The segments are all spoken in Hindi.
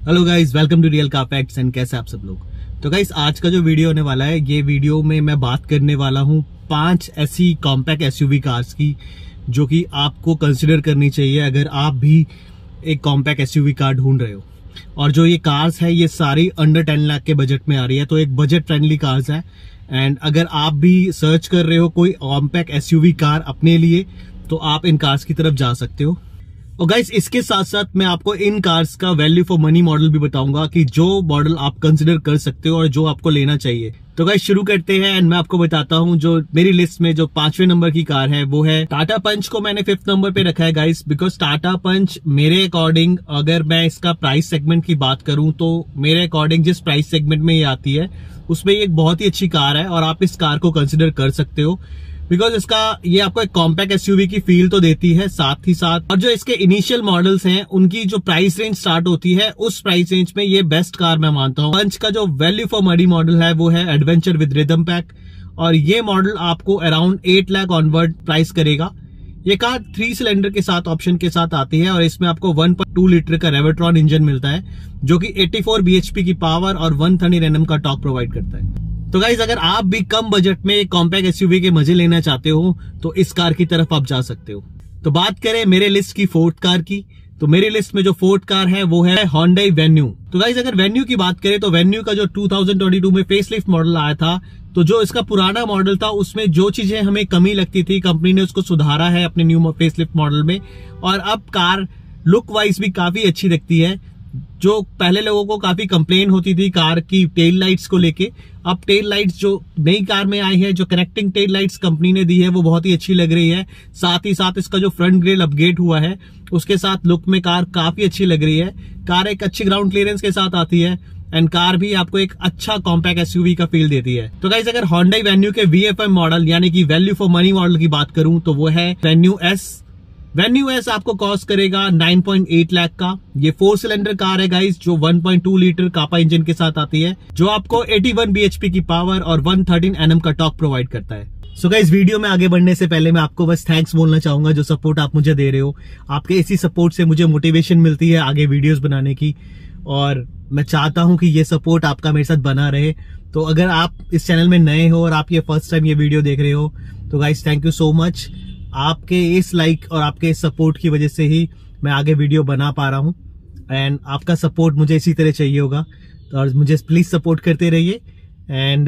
Hello guys, welcome to real car facts. And कैसे आप सब लोग। तो गाइस, आज का जो वीडियो होने वाला है, ये वीडियो में मैं बात करने वाला हूँ 5 ऐसी कॉम्पैक्ट एसयूवी कार्स की जो कि आपको कंसिडर करनी चाहिए अगर आप भी एक कॉम्पैक्ट एसयूवी कार ढूंढ रहे हो। और जो ये कार्स है ये सारी अंडर 10 लाख के बजट में आ रही है, तो एक बजट फ्रेंडली कार्स है। एंड अगर आप भी सर्च कर रहे हो कोई कॉम्पैक्ट एसयूवी कार अपने लिए, तो आप इन कार्स की तरफ जा सकते हो। और गाइस, इसके साथ साथ मैं आपको इन कार्स का वैल्यू फॉर मनी मॉडल भी बताऊंगा कि जो मॉडल आप कंसिडर कर सकते हो और जो आपको लेना चाहिए। तो गाइस शुरू करते हैं। एंड मैं आपको बताता हूं जो मेरी लिस्ट में जो 5वें नंबर की कार है वो है टाटा पंच को मैंने 5th नंबर पे रखा है गाइस, बिकॉज टाटा पंच मेरे अकॉर्डिंग, अगर मैं इसका प्राइस सेगमेंट की बात करूं तो मेरे अकॉर्डिंग जिस प्राइस सेगमेंट में ये आती है उसमें ये एक बहुत ही अच्छी कार है और आप इस कार को कंसिडर कर सकते हो। बिकॉज इसका ये आपको एक कॉम्पैक्ट एसयूवी की फील तो देती है, साथ ही साथ और जो इसके इनिशियल मॉडल्स हैं उनकी जो प्राइस रेंज स्टार्ट होती है उस प्राइस रेंज में ये बेस्ट कार मैं मानता हूँ। पंच का जो वैल्यू फॉर मनी मॉडल है वो है एडवेंचर विद रिदम पैक, और ये मॉडल आपको अराउंड 8 लाख ऑनवर्ड प्राइस करेगा। ये कार 3 सिलेंडर के साथ ऑप्शन के साथ आती है और इसमें आपको 1.2 लीटर का रेवोट्रॉन इंजन मिलता है जो कि 84 bhp की पावर और 130 Nm का टॉर्क प्रोवाइड करता है। तो गाइज, अगर आप भी कम बजट में कॉम्पैक्ट एसयूवी के मजे लेना चाहते हो तो इस कार की तरफ आप जा सकते हो। तो बात करें मेरे लिस्ट की 4th कार की, तो मेरी लिस्ट में जो 4th कार है वो है Hyundai Venue। तो गाइज, अगर वेन्यू की बात करें तो वेन्यू का जो 2022 में फेसलिफ्ट मॉडल आया था, तो जो इसका पुराना मॉडल था उसमें जो चीजें हमें कमी लगती थी कंपनी ने उसको सुधारा है अपने न्यू फेसलिफ्ट मॉडल में। और अब कार लुक वाइज भी काफी अच्छी दिखती है। जो पहले लोगों को काफी कंप्लेन होती थी कार की टेल लाइट्स को लेके, अब टेल लाइट्स जो नई कार में आई है, जो कनेक्टिंग टेल लाइट्स कंपनी ने दी है वो बहुत ही अच्छी लग रही है। साथ ही साथ इसका जो फ्रंट ग्रिल अपग्रेड हुआ है उसके साथ लुक में कार काफी अच्छी लग रही है। कार एक अच्छी ग्राउंड क्लियरेंस के साथ आती है एंड कार भी आपको एक अच्छा कॉम्पैक्ट एसयूवी का फील देती है। तो गाइस, अगर Hyundai Venue के VFM मॉडल यानी कि वैल्यू फॉर मनी मॉडल की बात करूं तो वो है Venue S। Venue S आपको कॉस्ट करेगा 9.8 लाख का। ये 4 सिलेंडर कार है गाइस जो 1.2 लीटर कापा इंजन के साथ आती है, जो आपको 81 bhp की पावर और 113 Nm का टॉर्क प्रोवाइड करता है। सो गाइस, वीडियो में आगे बढ़ने से पहले मैं आपको बस थैंक्स बोलना चाहूंगा जो सपोर्ट आप मुझे दे रहे हो। आपके इसी सपोर्ट से मुझे मोटिवेशन मिलती है आगे वीडियोस बनाने की, और मैं चाहता हूं कि ये सपोर्ट आपका मेरे साथ बना रहे। तो अगर आप इस चैनल में नए हो और आप ये फर्स्ट टाइम ये वीडियो देख रहे हो तो guys thank you so much. आपके इस लाइक और आपके इस सपोर्ट की वजह से ही मैं आगे वीडियो बना पा रहा हूं, एंड आपका सपोर्ट मुझे इसी तरह चाहिए होगा। तो और मुझे प्लीज सपोर्ट करते रहिए। एंड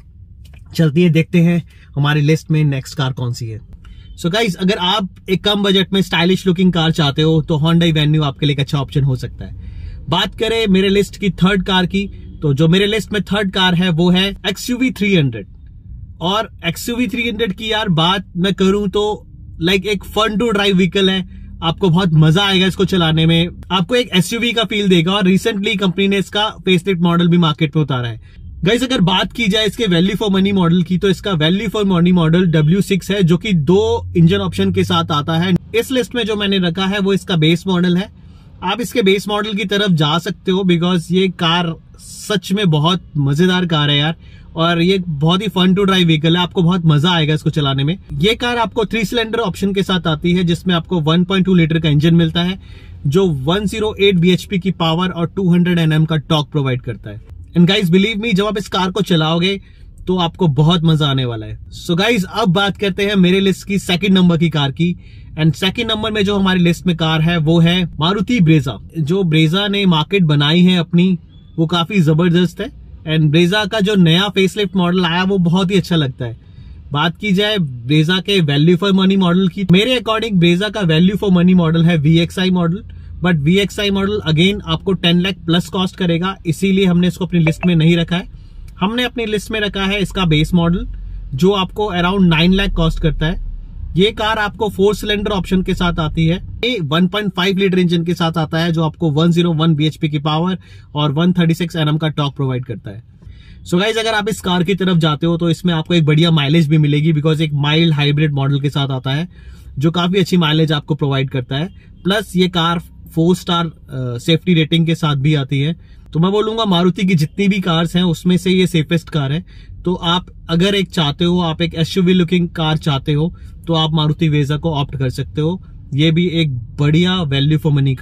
चलती है, देखते हैं हमारी लिस्ट में नेक्स्ट कार कौन सी है। सो गाइस, अगर आप एक कम बजट में स्टाइलिश लुकिंग कार चाहते हो तो Hyundai Venue आपके लिए एक अच्छा ऑप्शन हो सकता है। बात करें मेरे लिस्ट की 3rd कार की, तो जो मेरे लिस्ट में 3rd कार है वो है XUV 300। और XUV 300 की यार बात मैं करूं तो लाइक एक फन टू ड्राइव व्हीकल है। आपको बहुत मजा आएगा इसको चलाने में, आपको एक एसयूवी का फील देगा। और रिसेंटली कंपनी ने इसका फेसलिफ्ट मॉडल भी मार्केट में उतारा है। गाइस, अगर बात की जाए इसके वैल्यू फॉर मनी मॉडल की, तो इसका value for money model W6 है जो कि 2 इंजन ऑप्शन के साथ आता है। इस लिस्ट में जो मैंने रखा है वो इसका बेस मॉडल है। आप इसके बेस मॉडल की तरफ जा सकते हो बिकॉज ये कार सच में बहुत मजेदार कार है यार, और ये बहुत ही फन टू ड्राइव व्हीकल है। आपको बहुत मजा आएगा इसको चलाने में। ये कार आपको 3 सिलेंडर ऑप्शन के साथ आती है जिसमें आपको 1.2 लीटर का इंजन मिलता है जो 108 bhp की पावर और 200 Nm का टॉर्क प्रोवाइड करता है। एंड गाइस, बिलीव मी, जब आप इस कार को चलाओगे तो आपको बहुत मजा आने वाला है। सो गाइस, अब बात करते हैं मेरे लिस्ट की 2nd नंबर की कार की। एंड 2nd नंबर में जो हमारी लिस्ट में कार है वो है मारुति ब्रेजा। जो ब्रेजा ने मार्केट बनाई है अपनी वो काफी जबरदस्त है। एंड ब्रेजा का जो नया फेसलिफ्ट मॉडल आया वो बहुत ही अच्छा लगता है। बात की जाए ब्रेजा के वैल्यू फॉर मनी मॉडल की, मेरे अकॉर्डिंग ब्रेजा का वैल्यू फॉर मनी मॉडल है VXI model, but VXI model again आपको 10 लाख प्लस कॉस्ट करेगा, इसीलिए हमने इसको अपनी लिस्ट में नहीं रखा है। हमने अपनी लिस्ट में रखा है इसका बेस मॉडल जो आपको अराउंड 9 लाख कॉस्ट करता है। ये कार आपको 4 सिलेंडर ऑप्शन के साथ आती है। ये 1.5 लीटर इंजन के साथ आता है जो आपको 101 bhp की पावर और 136 Nm का टॉर्क प्रोवाइड करता है। सो गाइज, अगर आप इस कार की तरफ जाते हो तो इसमें आपको एक बढ़िया माइलेज भी मिलेगी बिकॉज एक माइल्ड हाइब्रिड मॉडल के साथ आता है जो काफी अच्छी माइलेज आपको प्रोवाइड करता है। प्लस ये कार 4 स्टार सेफ्टी रेटिंग के साथ भी आती है। तो मैं बोलूंगा मारुति की जितनी भी कार्स हैं उसमें से ये सेफेस्ट कार है। तो आप अगर एक चाहते हो, आप एक एसयूवी लुकिंग कार चाहते हो तो आप मारुति वेजा को ऑप्ट कर सकते हो। ये भी एक बढ़िया वैल्यू फॉर मनी कार है।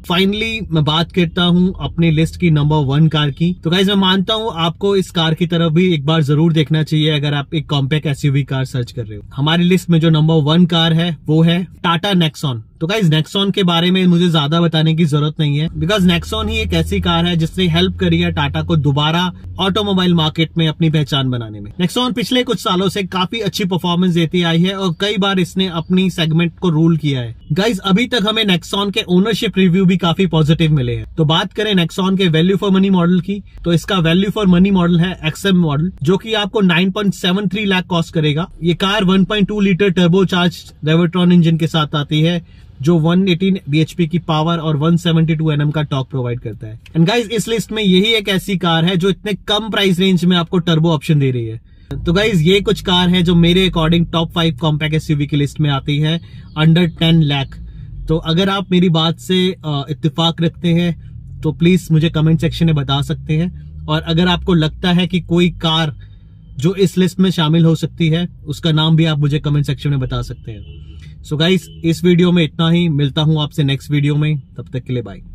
फाइनली मैं बात करता हूँ अपनी लिस्ट की नंबर 1 कार की। तो गाइज मैं मानता हूँ आपको इस कार की तरफ भी एक बार जरूर देखना चाहिए अगर आप एक कॉम्पैक्ट एसयूवी कार सर्च कर रहे हो। हमारी लिस्ट में जो नंबर 1 कार है वो है टाटा नेक्सॉन। तो गाइज नेक्सॉन के बारे में मुझे ज्यादा बताने की जरूरत नहीं है, बिकॉज नेक्सॉन ही एक ऐसी कार है जिसने हेल्प करी है टाटा को दोबारा ऑटोमोबाइल मार्केट में अपनी पहचान बनाने में। नेक्सॉन पिछले कुछ सालों से काफी अच्छी परफॉर्मेंस देती आई है और कई बार इसने अपनी सेगमेंट को रूल किया है। गाइज अभी तक हमें नेक्सॉन के ओनरशिप रिव्यू भी काफी पॉजिटिव मिले हैं। तो बात करें नेक्सॉन के वैल्यू फॉर मनी मॉडल की, तो इसका वैल्यू फॉर मनी मॉडल है एक्सएम मॉडल, जो कि आपको 9.73 लाख कॉस्ट करेगा। ये कार 1.2 लीटर टर्बोचार्ज रेवोट्रॉन इंजन के साथ आती है जो 118 bhp की पावर और 172 Nm का टॉर्क प्रोवाइड करता है। एंड गाइज इस लिस्ट में यही एक ऐसी कार है जो इतने कम प्राइस रेंज में आपको टर्बो ऑप्शन दे रही है। तो गाइज ये कुछ कार है जो मेरे अकॉर्डिंग टॉप 5 कॉम्पैक्ट एसयूवी की लिस्ट में आती है अंडर 10 लाख। तो अगर आप मेरी बात से इत्तेफाक रखते हैं तो प्लीज मुझे कमेंट सेक्शन में बता सकते हैं, और अगर आपको लगता है कि कोई कार जो इस लिस्ट में शामिल हो सकती है उसका नाम भी आप मुझे कमेंट सेक्शन में बता सकते हैं। सो गाइस इस वीडियो में इतना ही, मिलता हूं आपसे नेक्स्ट वीडियो में, तब तक के लिए बाय।